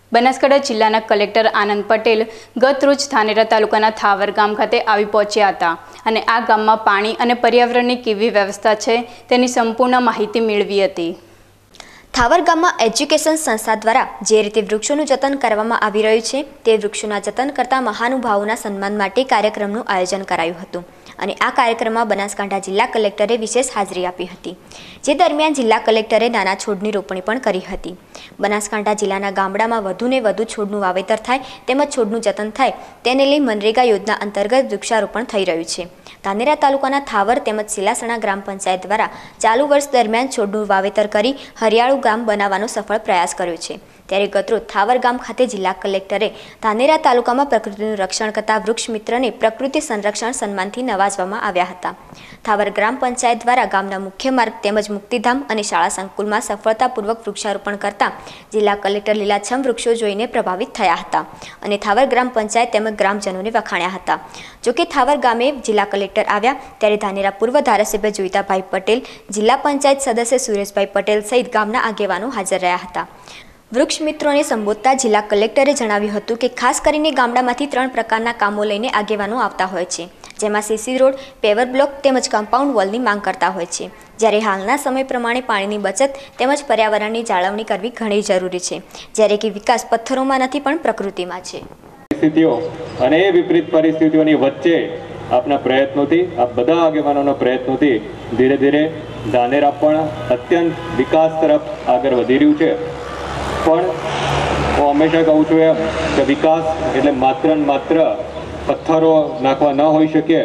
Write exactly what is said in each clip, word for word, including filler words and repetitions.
બનાસકાંઠા જિલ્લાના કલેક્ટર આનંદ પટેલ ગત રોજ ધાનેરા તાલુકાના થાવર ગામ ખાતે આવી પહોંચ્યા હતા અને આ ગામમાં પાણી અને પર્યાવરણની કેવી વ્યવસ્થા છે તેની સંપૂર્ણ માહિતી મેળવી હતી। થાવર ગામમાં એજ્યુકેશન સંસ્થા દ્વારા જે રીતે વૃક્ષોનું જતન કરવામાં આવી રહ્યું છે તે વૃક્ષોના જતન કરતા મહાનુભાવોના સન્માન માટે કાર્યક્રમનું આયોજન કરાયું હતું અને આ કાર્યક્રમમાં બનાસકાંઠા જિલ્લા કલેક્ટરે વિશેષ હાજરી આપી હતી, જે દરમિયાન જિલ્લા કલેક્ટરે નાના છોડની રોપણી પણ કરી હતી। બનાસકાંઠા જિલ્લાના ગામડામાં વધુને વધુ છોડનું વાવેતર થાય તેમજ છોડનું જતન થાય તેને લઈ મનરેગા યોજના અંતર્ગત વૃક્ષારોપણ થઈ રહ્યું છે। ધાનેરા તાલુકાના થાવર તેમજ સિલાસણા ગ્રામ પંચાયત દ્વારા ચાલુ વર્ષ દરમિયાન છોડનું વાવેતર કરી હરિયાળું ગામ બનાવવાનો સફળ પ્રયાસ કર્યો છે। ત્યારે ગતરોજ થાવર ગામ ખાતે જિલ્લા કલેક્ટરે ધાનેરા તાલુકામાં પ્રકૃતિનું રક્ષણ કરતા વૃક્ષ મિત્રને પ્રકૃતિ સંરક્ષણ સન્માનથી નવાજવામાં આવ્યા હતા। થાવર ગ્રામ પંચાયત દ્વારા ગામના મુખ્ય માર્ગ તેમજ મુક્તિધામ અને શાળા સંકુલમાં સફળતાપૂર્વક વૃક્ષારોપણ કરતા જિલ્લા કલેક્ટર લીલાછમ વૃક્ષો જોઈને પ્રભાવિત થયા હતા અને થાવર ગ્રામ પંચાયત તેમજ ગ્રામજનોને વખાણ્યા હતા। જોકે થાવર ગામે જિલ્લા કલેક્ટર આવ્યા ત્યારે ધાનેરા પૂર્વ ધારાસભ્ય જોઈતાભાઈ પટેલ, જિલ્લા પંચાયત સદસ્ય સુરેશભાઈ પટેલ સહિત ગામના આગેવાનો હાજર રહ્યા હતા। વૃક્ષ મિત્રોને સંબોધતા જિલ્લા કલેક્ટરે જણાવ્યું હતું કે ખાસ કરીને ગામડામાંથી ત્રણ પ્રકારના કામો લઈને આગેવાનો આવતા હોય છે, જેમાં સીસી રોડ, પેવર બ્લોક તેમજ કમ્પાઉન્ડ વોલની માંગ કરતા હોય છે, જ્યારે હાલના સમય પ્રમાણે પાણીની બચત તેમજ પર્યાવરણની જાળવણી કરવી ઘણી જરૂરી છે, જ્યારે કે વિકાસ પથ્થરોમાં નથી પણ પ્રકૃતિમાં છે। પરિસ્થિતિઓ અને એ વિપરીત પરિસ્થિતિઓની વચ્ચે આપના પ્રયત્નોથી, આપ બધા આગેવાનોના પ્રયત્નોથી ધીરે ધીરે ધાનેરા પણ અત્યંત વિકાસ તરફ આગળ વધી રહ્યું છે। પણ હું હંમેશા કહું છું એમ કે વિકાસ એટલે માત્ર ને માત્ર પથ્થરો નાખવા ન હોઈ શકે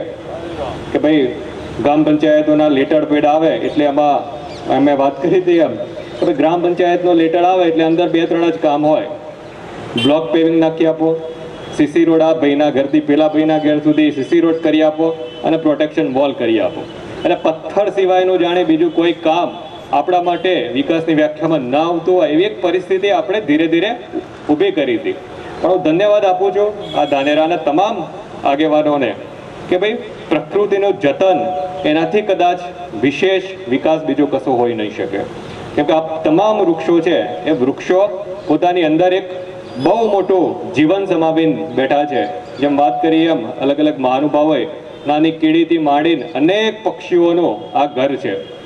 કે ભાઈ ગ્રામ પંચાયતોના લેટર પેડ આવે એટલે એમાં અમે વાત કરી હતી એમ કે ભાઈ ગ્રામ પંચાયતનો લેટર આવે એટલે અંદર બે ત્રણ જ કામ હોય, બ્લોક પેવિંગ નાખી આપો, સીસી રોડ આ ભાઈના ઘરથી પેલા ભાઈના ઘર સુધી સીસી રોડ કરી આપો અને પ્રોટેક્શન વોલ કરી આપો, એટલે પથ્થર સિવાયનું જાણે બીજું કોઈ કામ આપણા માટે વિકાસની વ્યાખ્યામાં ન આવતું હોય એવી એક પરિસ્થિતિ આપણે ધીરે ધીરે ઊભી કરી હતી। પણ હું ધન્યવાદ આપું છું આ ધાનેરાના તમામ આગેવાનોને કે ભાઈ પ્રકૃતિનું જતન એનાથી કદાચ વિશેષ વિકાસ બીજો કશો હોઈ નહીં શકે, કેમ કે આ તમામ વૃક્ષો છે એ વૃક્ષો પોતાની અંદર એક બહુ મોટું જીવન સમાવીને બેઠા છે। જેમ વાત કરી એમ અલગ અલગ મહાનુભાવોએ નાની કીડીથી માંડીને અનેક પક્ષીઓનું આ ઘર છે।